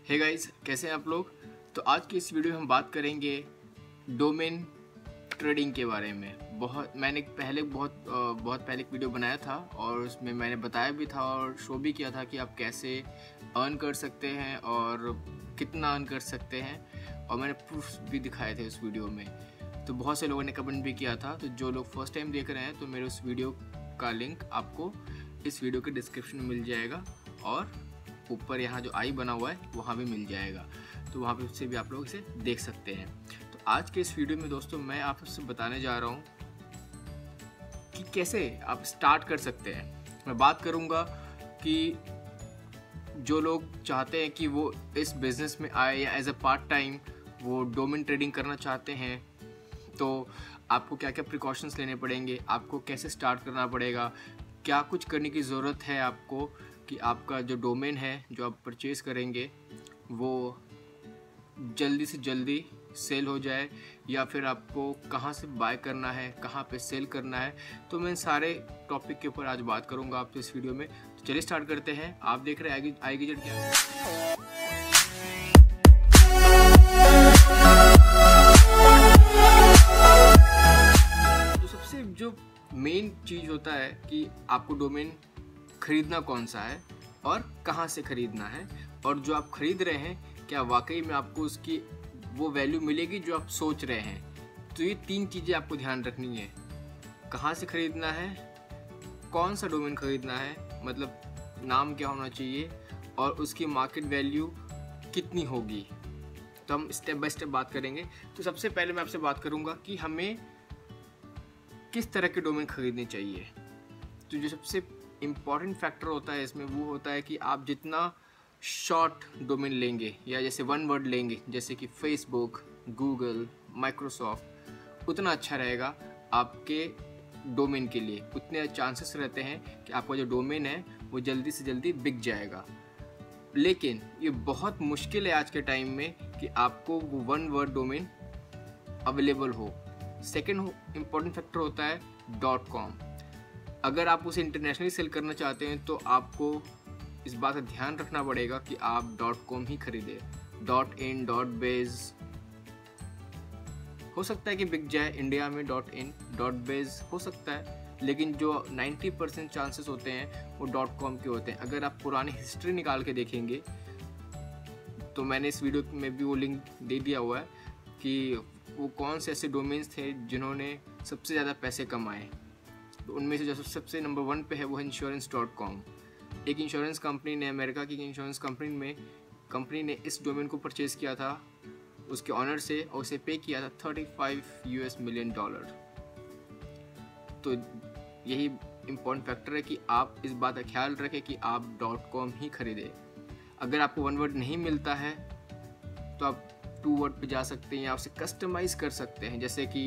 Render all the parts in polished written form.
Hey guys, कैसे हैं आप लोग। तो आज की इस वीडियो में हम बात करेंगे डोमेन ट्रेडिंग के बारे में। मैंने बहुत पहले एक वीडियो बनाया था और उसमें मैंने बताया भी था और शो भी किया था कि आप कैसे अर्न कर सकते हैं और कितना अर्न कर सकते हैं, और मैंने प्रूफ भी दिखाए थे उस वीडियो में। तो बहुत से लोगों ने कमेंट भी किया था। तो जो लोग फर्स्ट टाइम देख रहे हैं तो मेरे उस वीडियो का लिंक आपको इस वीडियो के डिस्क्रिप्शन में मिल जाएगा और ऊपर यहाँ जो आई बना हुआ है वहाँ भी मिल जाएगा, तो वहाँ पे से भी आप लोग इसे देख सकते हैं। तो आज के इस वीडियो में दोस्तों मैं आपसे बताने जा रहा हूँ कि कैसे आप स्टार्ट कर सकते हैं। मैं बात करूँगा कि जो लोग चाहते हैं कि वो इस बिज़नेस में आए या एज अ पार्ट टाइम वो डोमेन ट्रेडिंग करना चाहते हैं, तो आपको क्या क्या प्रिकॉशंस लेने पड़ेंगे, आपको कैसे स्टार्ट करना पड़ेगा, क्या कुछ करने की ज़रूरत है आपको कि आपका जो डोमेन है जो आप परचेज़ करेंगे वो जल्दी से जल्दी सेल हो जाए, या फिर आपको कहाँ से बाय करना है, कहाँ पे सेल करना है। तो मैं सारे टॉपिक के ऊपर आज बात करूँगा आपसे इस वीडियो में। तो चलिए स्टार्ट करते हैं। आप देख रहे हैं iGadget ज्ञान। तो सबसे जो मेन चीज़ होता है कि आपको डोमेन खरीदना कौन सा है और कहाँ से खरीदना है, और जो आप खरीद रहे हैं क्या वाकई में आपको उसकी वो वैल्यू मिलेगी जो आप सोच रहे हैं। तो ये तीन चीज़ें आपको ध्यान रखनी है। कहाँ से खरीदना है, कौन सा डोमेन खरीदना है, मतलब नाम क्या होना चाहिए, और उसकी मार्केट वैल्यू कितनी होगी। तो हम स्टेप बाय स्टेप बात करेंगे। तो सबसे पहले मैं आपसे बात करूँगा कि हमें किस तरह के डोमेन खरीदने चाहिए। तो जो सबसे इम्पॉर्टेंट फैक्टर होता है इसमें वो होता है कि आप जितना शॉर्ट डोमेन लेंगे या जैसे वन वर्ड लेंगे, जैसे कि फेसबुक, गूगल, माइक्रोसॉफ्ट, उतना अच्छा रहेगा आपके डोमेन के लिए। उतने चांसेस रहते हैं कि आपका जो डोमेन है वो जल्दी से जल्दी बिक जाएगा। लेकिन ये बहुत मुश्किल है आज के टाइम में कि आपको वो वन वर्ड डोमेन अवेलेबल हो। सेकेंड इम्पॉर्टेंट फैक्टर होता है .com। अगर आप उसे इंटरनेशनली सेल करना चाहते हैं तो आपको इस बात का ध्यान रखना पड़ेगा कि आप .com ही खरीदें। .in, .biz हो सकता है कि बिक जाए इंडिया में, .in, .biz हो सकता है, लेकिन जो 90% चांसेस होते हैं वो .com के होते हैं। अगर आप पुरानी हिस्ट्री निकाल के देखेंगे तो मैंने इस वीडियो में भी वो लिंक दे दिया हुआ है कि वो कौन से ऐसे डोमेन्स थे जिन्होंने सबसे ज़्यादा पैसे कमाए। तो उनमें से जो सबसे नंबर 1 पे है वो है insurance.com। एक इंश्योरेंस कंपनी ने, अमेरिका की इंश्योरेंस कंपनी ने इस डोमेन को परचेज़ किया था उसके ऑनर से, और उसे पे किया था $35 मिलियन। तो यही इम्पॉर्टेंट फैक्टर है कि आप इस बात का ख्याल रखें कि आप .com ही खरीदें। अगर आपको वन वर्ड नहीं मिलता है तो आप 2 वर्ड पे जा सकते हैं या उसे कस्टमाइज़ कर सकते हैं, जैसे कि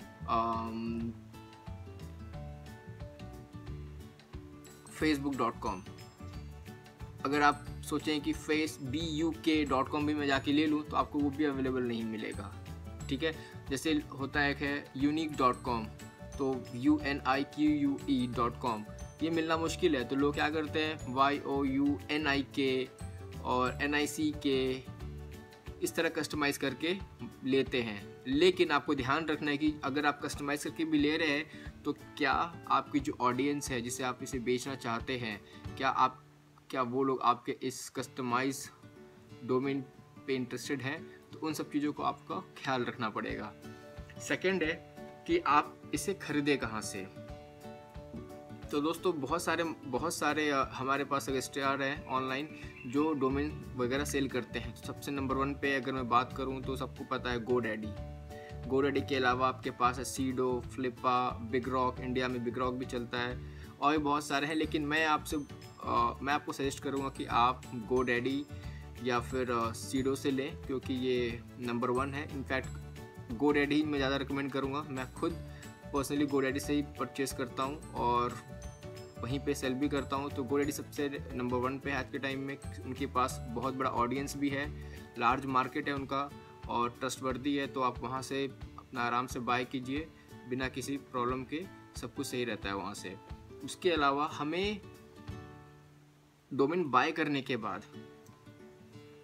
facebook.com। अगर आप सोचें कि facebook.com भी मैं जाके ले लूँ तो आपको वो भी अवेलेबल नहीं मिलेगा। ठीक है, जैसे होता है unique.com, तो unique.com ये मिलना मुश्किल है। तो लोग क्या करते हैं younik और nic इस तरह कस्टमाइज़ करके लेते हैं। लेकिन आपको ध्यान रखना है कि अगर आप कस्टमाइज़ करके भी ले रहे हैं तो क्या आपकी जो ऑडियंस है जिसे आप इसे बेचना चाहते हैं, क्या वो लोग आपके इस कस्टमाइज डोमेन पे इंटरेस्टेड हैं। तो उन सब चीज़ों को आपका ख्याल रखना पड़ेगा। सेकंड है कि आप इसे खरीदें कहाँ से। तो दोस्तों बहुत सारे हमारे पास रजिस्ट्रार हैं ऑनलाइन जो डोमेन वगैरह सेल करते हैं। तो सबसे नंबर 1 पे अगर मैं बात करूं तो सबको पता है GoDaddy के अलावा आपके पास है Sedo, Flippa, BigRock. India में बिग रॉक भी चलता है और भी बहुत सारे हैं, लेकिन मैं आपको सजेस्ट करूंगा कि आप GoDaddy या फिर सीडो से लें, क्योंकि ये नंबर 1 है। इनफैक्ट GoDaddy मैं ज़्यादा रिकमेंड करूँगा। मैं खुद पर्सनली GoDaddy से ही परचेज़ करता हूँ और वहीं पे सेल भी करता हूँ। तो GoDaddy सबसे नंबर 1 पे है आज के टाइम में। उनके पास बहुत बड़ा ऑडियंस भी है, लार्ज मार्केट है उनका और ट्रस्टवर्दी है। तो आप वहाँ से अपना आराम से बाय कीजिए बिना किसी प्रॉब्लम के, सब कुछ सही रहता है वहाँ से। उसके अलावा हमें डोमेन बाय करने के बाद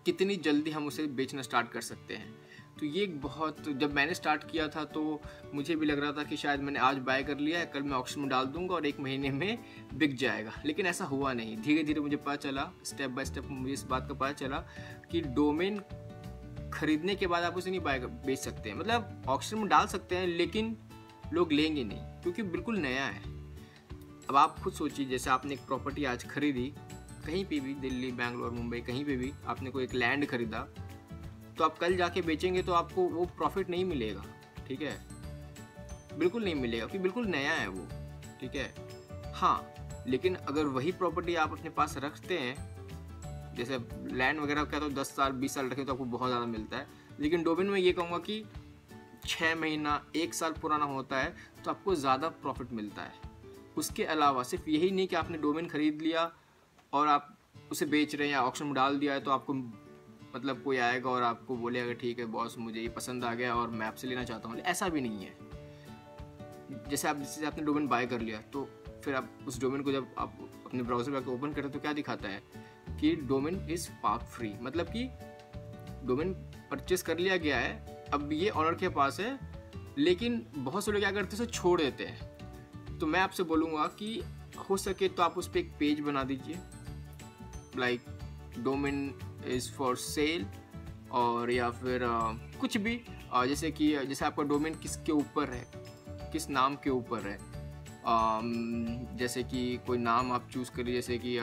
कितनी जल्दी हम उसे बेचना स्टार्ट कर सकते हैं। तो ये एक बहुत, जब मैंने स्टार्ट किया था तो मुझे भी लग रहा था कि शायद मैंने आज बाय कर लिया है, कल मैं ऑक्शन में डाल दूंगा और 1 महीने में बिक जाएगा, लेकिन ऐसा हुआ नहीं। धीरे धीरे मुझे पता चला, स्टेप बाय स्टेप मुझे इस बात का पता चला कि डोमेन खरीदने के बाद आप उसे नहीं बेच सकते हैं। मतलब ऑक्शन में डाल सकते हैं लेकिन लोग लेंगे नहीं, क्योंकि बिल्कुल नया है। अब आप खुद सोचिए, जैसे आपने एक प्रॉपर्टी आज खरीदी, कहीं पे भी, दिल्ली, बैंगलोर, मुंबई, कहीं पे भी आपने कोई एक लैंड खरीदा, तो आप कल जाके बेचेंगे तो आपको वो प्रॉफिट नहीं मिलेगा, ठीक है, बिल्कुल नहीं मिलेगा, क्योंकि बिल्कुल नया है वो, ठीक है। हाँ, लेकिन अगर वही प्रॉपर्टी आप अपने पास रखते हैं, जैसे लैंड वगैरह का, तो 10 साल 20 साल रखें तो आपको बहुत ज़्यादा मिलता है। लेकिन डोमेन में ये कहूँगा कि 6 महीना 1 साल पुराना होता है तो आपको ज़्यादा प्रॉफिट मिलता है। उसके अलावा सिर्फ यही नहीं कि आपने डोमेन खरीद लिया और आप उसे बेच रहे हैं या ऑक्शन में डाल दिया है तो आपको, मतलब कोई आएगा और आपको बोलेगा ठीक है बॉस, मुझे ये पसंद आ गया और मैं आपसे लेना चाहता हूँ। ऐसा भी नहीं है। जैसे आपने डोमेन बाय कर लिया, तो फिर आप उस डोमेन को जब आप अपने ब्राउज़र में ओपन करते हैं तो क्या दिखाता है कि डोमेन इज़ पार्क फ्री, मतलब कि डोमेन परचेस कर लिया गया है, अब ये ऑनर के पास है। लेकिन बहुत से लोग क्या करते हैं, उसे छोड़ देते हैं। तो मैं आपसे बोलूँगा कि हो सके तो आप उस पर एक पेज बना दीजिए, like domain is for sale, और या फिर कुछ भी, जैसे आपका डोमेन किसके ऊपर है, किस नाम के ऊपर है। जैसे कि कोई नाम आप चूज़ करिए, जैसे कि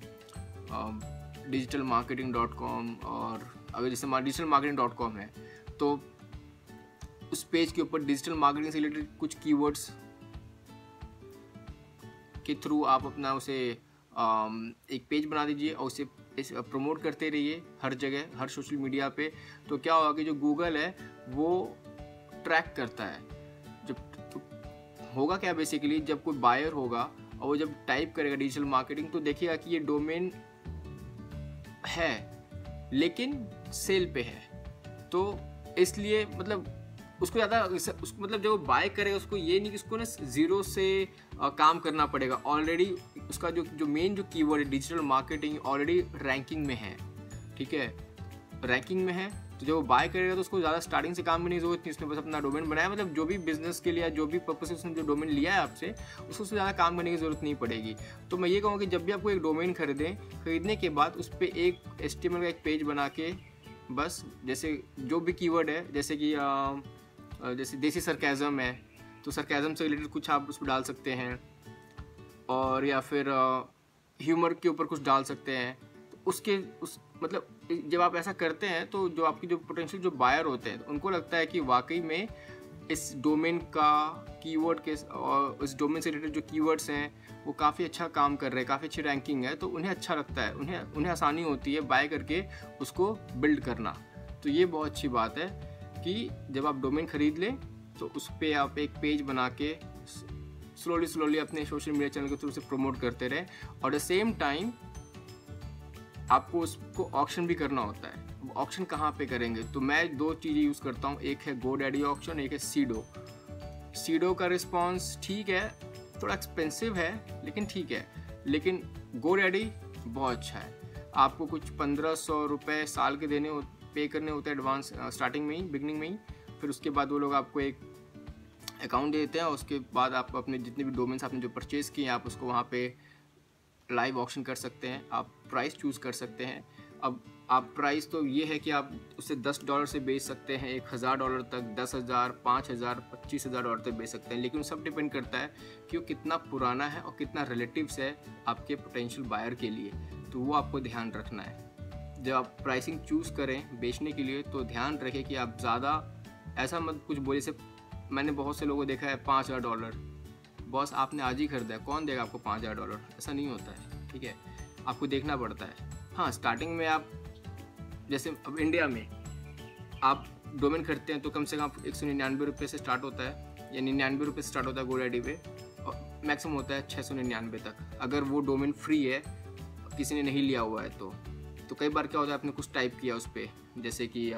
digitalmarketing.com, और अगर जैसे digitalmarketing.com है तो उस पेज के ऊपर डिजिटल मार्केटिंग से रिलेटेड कुछ कीवर्ड्स के थ्रू आप अपना उसे एक पेज बना दीजिए और उसे प्रमोट करते रहिए हर जगह, हर सोशल मीडिया पे। तो क्या होगा कि जो गूगल है वो ट्रैक करता है। जब तो होगा क्या, बेसिकली जब कोई बायर होगा और वो जब टाइप करेगा डिजिटल मार्केटिंग, तो देखिएगा कि ये डोमेन है लेकिन सेल पे है, तो इसलिए मतलब उसको ज़्यादा मतलब जब वो बाय करेगा, उसको ये नहीं कि उसको ना ज़ीरो से काम करना पड़ेगा। ऑलरेडी उसका जो मेन जो कीवर्ड है डिजिटल मार्केटिंग ऑलरेडी रैंकिंग में है, ठीक है, रैंकिंग में है। तो जब वो बाय करेगा तो उसको ज़्यादा स्टार्टिंग से काम करने की जरूरत नहीं, उसने बस अपना डोमेन बनाया, मतलब जो भी बिजनेस के लिए, जो भी पर्पज से उसने जो डोमेन लिया है आपसे, उसको ज़्यादा काम करने की ज़रूरत नहीं पड़ेगी। तो मैं ये कहूँगा कि जब भी आपको एक डोमेन खरीदने के बाद उस पर एक HTML का एक पेज बना के, बस जैसे जो भी कीवर्ड है, जैसे कि जैसे देसी सरकाज़म है तो सरकाज़म से रिलेटेड कुछ आप उस पर डाल सकते हैं, और या फिर ह्यूमर के ऊपर कुछ डाल सकते हैं। तो मतलब जब आप ऐसा करते हैं तो जो आपकी जो पोटेंशियल जो बायर होते हैं, तो उनको लगता है कि वाकई में इस डोमेन का कीवर्ड के और इस डोमेन से रिलेटेड जो कीवर्ड्स हैं वो काफ़ी अच्छा काम कर रहे हैं, काफ़ी अच्छी रैंकिंग है, तो उन्हें अच्छा लगता है, उन्हें आसानी होती है बाय करके उसको बिल्ड करना। तो ये बहुत अच्छी बात है कि जब आप डोमेन खरीद लें तो उस पर आप एक पेज बना के स्लोली अपने सोशल मीडिया चैनल के थ्रू से प्रमोट करते रहें, और द सेम टाइम आपको उसको ऑक्शन भी करना होता है। ऑक्शन कहाँ पे करेंगे, तो मैं 2 चीज़ें यूज़ करता हूँ, एक है GoDaddy ऑक्शन, एक है सीडो का रिस्पॉन्स ठीक है, थोड़ा एक्सपेंसिव है लेकिन ठीक है, लेकिन GoDaddy बहुत अच्छा है। आपको कुछ 1500 रुपये साल के पे करने होते हैं एडवांस, स्टार्टिंग में ही, बिगनिंग में ही। फिर उसके बाद वो लोग आपको एक अकाउंट दे देते हैं, उसके बाद आप अपने जितने भी डोमेन्स आपने जो परचेज़ किए हैं आप उसको वहाँ पे लाइव ऑक्शन कर सकते हैं, आप प्राइस चूज़ कर सकते हैं। अब आप प्राइस तो ये है कि आप उसे $10 से बेच सकते हैं $1000 तक, 10,000, 5,000, 25,000 डॉलर तक बेच सकते हैं, लेकिन सब डिपेंड करता है कि वो कितना पुराना है और कितना रिलेटिव्स है आपके पोटेंशियल बायर के लिए। तो वो आपको ध्यान रखना है जब आप प्राइसिंग चूज़ करें बेचने के लिए। तो ध्यान रखें कि आप ज़्यादा ऐसा मत कुछ बोले। से मैंने बहुत से लोगों को देखा है $5,000, बॉस आपने आज ही खरीदा है, कौन देगा आपको $5,000? ऐसा नहीं होता है, ठीक है, आपको देखना पड़ता है। हाँ, स्टार्टिंग में आप जैसे अब इंडिया में आप डोमेन खरीदते हैं तो कम से कम 199 रुपये से स्टार्ट होता है, या 99 रुपये से स्टार्ट होता है GoDaddy पे, और मैक्सिमम होता है 699 तक, अगर वो डोमेन फ्री है, किसी ने नहीं लिया हुआ है तो कई बार क्या होता है, आपने कुछ टाइप किया उस पर, जैसे कि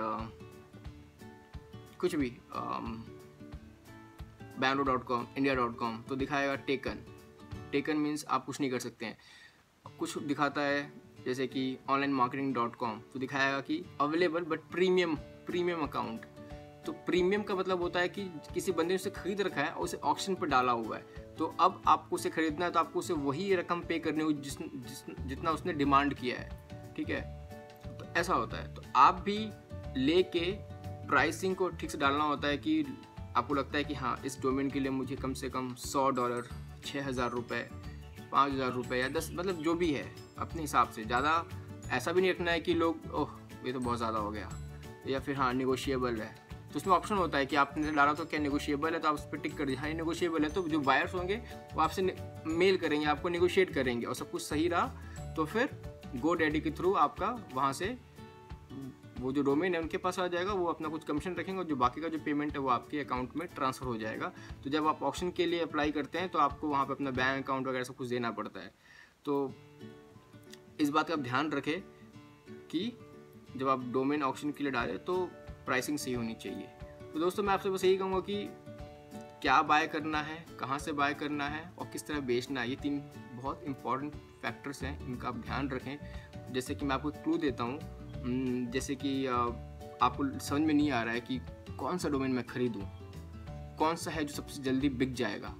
कुछ भी bangalore.com, india.com, तो दिखाएगा टेकन मीन्स आप कुछ नहीं कर सकते हैं। कुछ दिखाता है जैसे कि onlinemarketing.com, तो दिखाएगा कि अवेलेबल बट प्रीमियम अकाउंट। तो प्रीमियम का मतलब होता है कि किसी बंदे ने उसे खरीद रखा है और उसे ऑक्शन पर डाला हुआ है, तो अब आपको उसे खरीदना है तो आपको उसे वही रकम पे करनी होगी जितना उसने डिमांड किया है, ठीक है। तो ऐसा होता है। तो आप भी लेके प्राइसिंग को ठीक से डालना होता है कि आपको लगता है कि हाँ, इस डोमेन के लिए मुझे कम से कम $100, 6,000 रुपये, 5,000 रुपये या 10, मतलब जो भी है अपने हिसाब से। ज़्यादा ऐसा भी नहीं रखना है कि लोग ओह ये तो बहुत ज़्यादा हो गया, या फिर हाँ नेगोशिएबल है। तो उसमें ऑप्शन होता है कि आपने डाला तो क्या नेगोशिएबल है, तो आप उस पर टिक कर दीजिए हाँ नेगोशिएबल है। तो जो बायर्स होंगे वो आपसे मेल करेंगे, आपको नेगोशिएट करेंगे, और सब कुछ सही रहा तो फिर GoDaddy के थ्रू आपका वहाँ से वो जो डोमेन है उनके पास आ जाएगा, वो अपना कुछ कमीशन रखेंगे और जो बाकी का जो पेमेंट है वो आपके अकाउंट में ट्रांसफ़र हो जाएगा। तो जब आप ऑप्शन के लिए अप्लाई करते हैं तो आपको वहाँ पे अपना बैंक अकाउंट वगैरह सब कुछ देना पड़ता है। तो इस बात का आप ध्यान रखें कि जब आप डोमेन ऑप्शन के लिए डालें तो प्राइसिंग सही होनी चाहिए। तो दोस्तों मैं आपसे बस यही कहूँगा कि क्या बाय करना है, कहाँ से बाय करना है और किस तरह बेचना है, ये 3 बहुत इंपॉर्टेंट फैक्टर्स हैं, इनका आप ध्यान रखें। जैसे कि मैं आपको क्लू देता हूँ, जैसे कि आपको समझ में नहीं आ रहा है कि कौन सा डोमेन मैं खरीदूँ, कौन सा है जो सबसे जल्दी बिक जाएगा,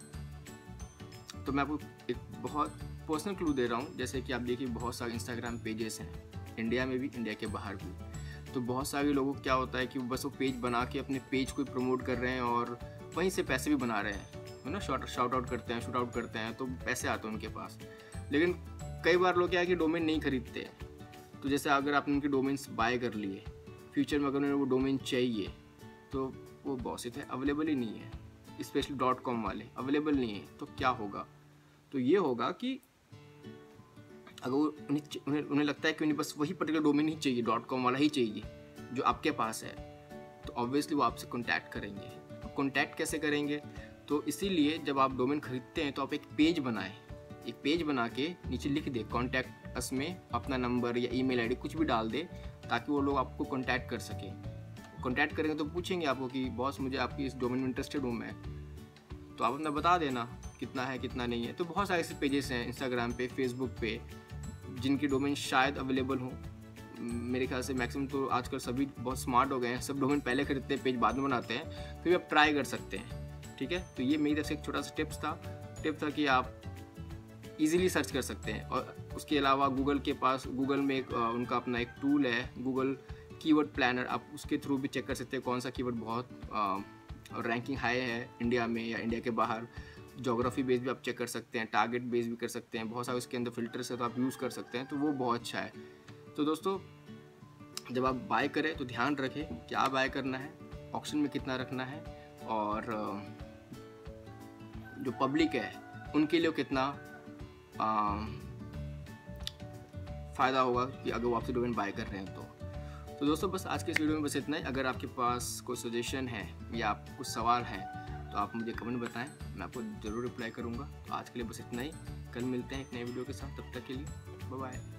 तो मैं आपको एक बहुत पर्सनल क्लू दे रहा हूँ। जैसे कि आप देखिए बहुत सारे इंस्टाग्राम पेजेस हैं, इंडिया में भी, इंडिया के बाहर भी। तो बहुत सारे लोगों को क्या होता है कि बस वो पेज बना के अपने पेज को प्रमोट कर रहे हैं और वहीं से पैसे भी बना रहे हैं, है ना, शाउट आउट करते हैं, शूट आउट करते हैं, तो पैसे आते हैं उनके पास। लेकिन कई बार लोग क्या है कि डोमेन नहीं खरीदते हैं। तो जैसे अगर आपने उनके डोमेन्स बाय कर लिए, फ्यूचर में अगर उन्हें वो डोमेन चाहिए तो वो बहुत से अवेलेबल ही नहीं है, स्पेशली .com वाले अवेलेबल नहीं है, तो क्या होगा? तो ये होगा कि अगर उन्हें लगता है कि उन्हें बस वही पर्टिकुलर डोमेन ही चाहिए, .com वाला ही चाहिए जो आपके पास है, तो ऑब्वियसली वो आपसे कॉन्टैक्ट करेंगे। कॉन्टैक्ट कैसे करेंगे? तो इसीलिए जब आप डोमेन खरीदते हैं तो आप एक पेज बनाएं, एक पेज बना के नीचे लिख दे कॉन्टैक्ट अस में अपना नंबर या ईमेल आईडी कुछ भी डाल दे, ताकि वो लोग आपको कॉन्टैक्ट कर सकें। कॉन्टैक्ट करेंगे तो पूछेंगे आपको कि बॉस मुझे आपकी इस डोमेन में इंटरेस्टेड हूँ मैं, तो आप अपना बता देना कितना है कितना नहीं है। तो बहुत सारे ऐसे पेजेस हैं इंस्टाग्राम पे, फेसबुक पे, जिनकी डोमेन शायद अवेलेबल हो। मेरे ख्याल से मैक्सिमम तो आजकल सभी बहुत स्मार्ट हो गए हैं, सब डोमेन पहले खरीदते हैं, पेज बाद में बनाते हैं, फिर आप ट्राई कर सकते हैं, ठीक है। तो ये मेरी तरफ से एक छोटा सा टिप था कि आप इजीली सर्च कर सकते हैं। और उसके अलावा गूगल में एक उनका अपना एक टूल है, गूगल कीवर्ड प्लानर, आप उसके थ्रू भी चेक कर सकते हैं कौन सा कीवर्ड बहुत रैंकिंग हाई है इंडिया में या इंडिया के बाहर। ज्योग्राफी बेस भी आप चेक कर सकते हैं, टारगेट बेस भी कर सकते हैं, बहुत सारे उसके अंदर फिल्टर्स है तो आप यूज़ कर सकते हैं, तो वो बहुत अच्छा है। तो दोस्तों जब आप बाय करें तो ध्यान रखें क्या बाय करना है, ऑक्शन में कितना रखना है, और जो पब्लिक है उनके लिए कितना फ़ायदा होगा कि अगर वो आपसे डोमेन बाय कर रहे हैं तो दोस्तों बस आज के इस वीडियो में बस इतना ही। अगर आपके पास कोई सजेशन है या आप कुछ सवाल हैं तो आप मुझे कमेंट बताएं, मैं आपको ज़रूर रिप्लाई करूंगा। तो आज के लिए बस इतना ही, कल मिलते हैं एक नए वीडियो के साथ, तब तक के लिए बाय बाय।